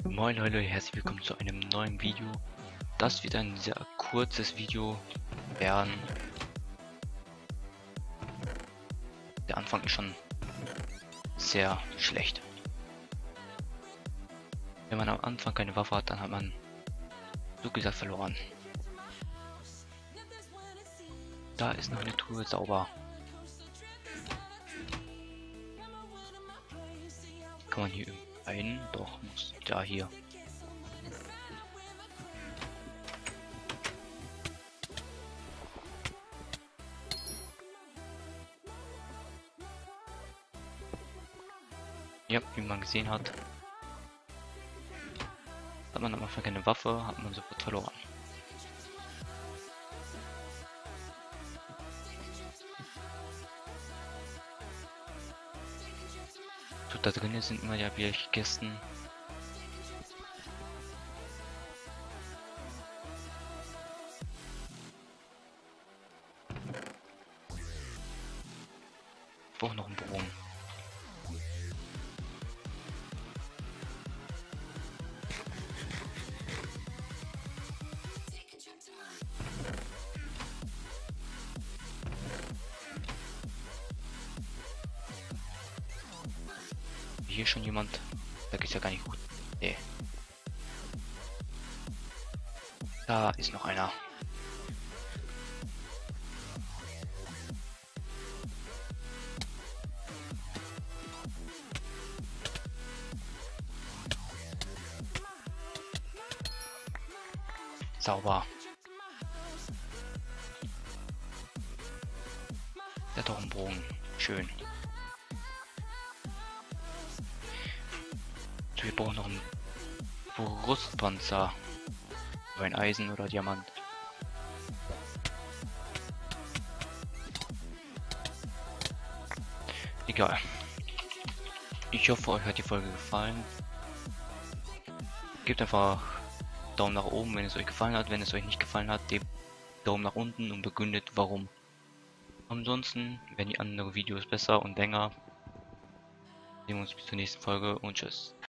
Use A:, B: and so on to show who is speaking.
A: Moin Leute, herzlich willkommen zu einem neuen Video. Das wird ein sehr kurzes Video werden. Der Anfang ist schon sehr schlecht. Wenn man am Anfang keine Waffe hat, dann hat man so gesagt verloren. Da ist noch eine Truhe sauber. Kann man hier ein? Doch, muss da hier. Ja, wie man gesehen hat, hat man am Anfang keine Waffe, hat man sofort verloren. So, da drinnen sind immer ja welche Gästen. Ich brauche noch einen Bogen. Hier schon jemand? Da geht's ja gar nicht gut. Nee. Da ist noch einer. Sauber. Der hat doch einen Bogen. Schön. So, wir brauchen noch einen Brustpanzer. Oder ein Eisen oder Diamant. Egal. Ich hoffe, euch hat die Folge gefallen. Gebt einfach Daumen nach oben, wenn es euch gefallen hat. Wenn es euch nicht gefallen hat, gebt Daumen nach unten und begründet warum. Ansonsten werden die anderen Videos besser und länger. Sehen wir uns bis zur nächsten Folge und tschüss.